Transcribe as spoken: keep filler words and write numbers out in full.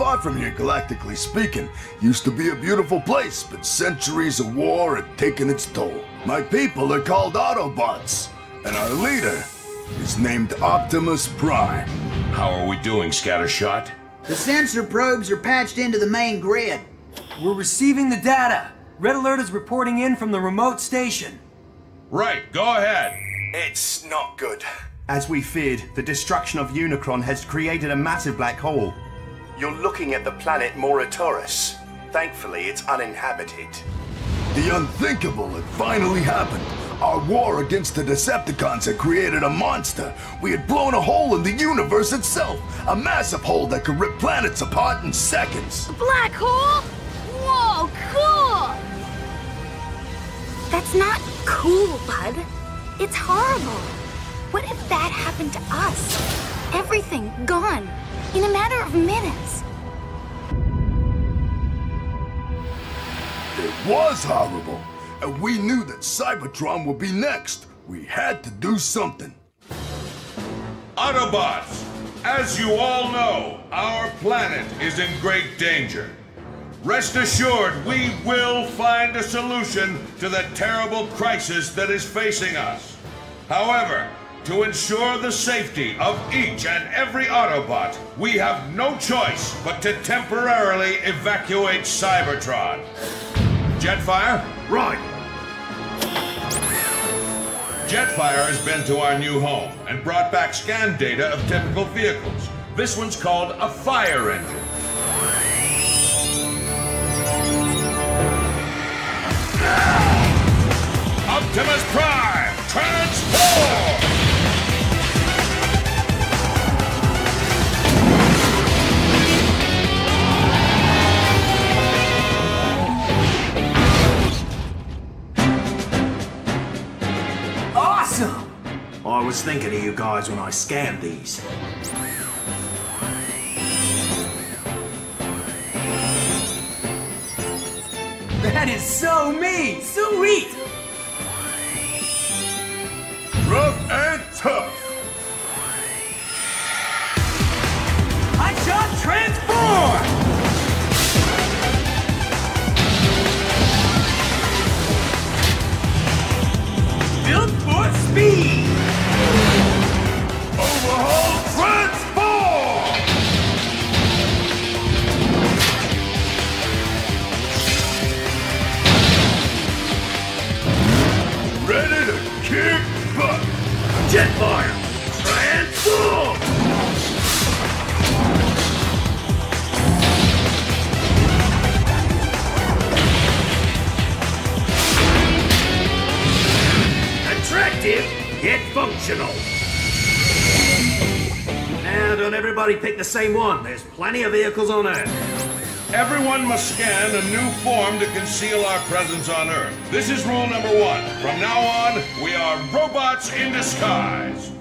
far from here, galactically speaking. Used to be a beautiful place, but centuries of war had taken its toll. My people are called Autobots, and our leader is named Optimus Prime. How are we doing, Scattershot? The sensor probes are patched into the main grid. We're receiving the data. Red Alert is reporting in from the remote station. Right, go ahead. It's not good. As we feared, the destruction of Unicron has created a massive black hole. You're looking at the planet Moratoris. Thankfully, it's uninhabited. The unthinkable had finally happened. Our war against the Decepticons had created a monster. We had blown a hole in the universe itself. A massive hole that could rip planets apart in seconds. Black hole? Whoa, cool! That's not cool, bud. It's horrible. What if that happened to us? Everything gone in a matter of minutes. It was horrible. And we knew that Cybertron would be next. We had to do something. Autobots, as you all know, our planet is in great danger. Rest assured, we will find a solution to the terrible crisis that is facing us. However, to ensure the safety of each and every Autobot, we have no choice but to temporarily evacuate Cybertron. Jetfire? Right. Jetfire has been to our new home and brought back scan data of typical vehicles. This one's called a fire engine. Optimus Prime, transform! Awesome! I was thinking of you guys when I scanned these. That is so me! Sweet! Rough and tough. Hotshot transform! Built for speed! Overhaul transform! Ready to kick butt! Jetfire, transform! Attractive, yet functional. Now, don't everybody pick the same one. There's plenty of vehicles on Earth. Everyone must scan a new form to conceal our presence on Earth. This is rule number one. From now on, we are robots in disguise.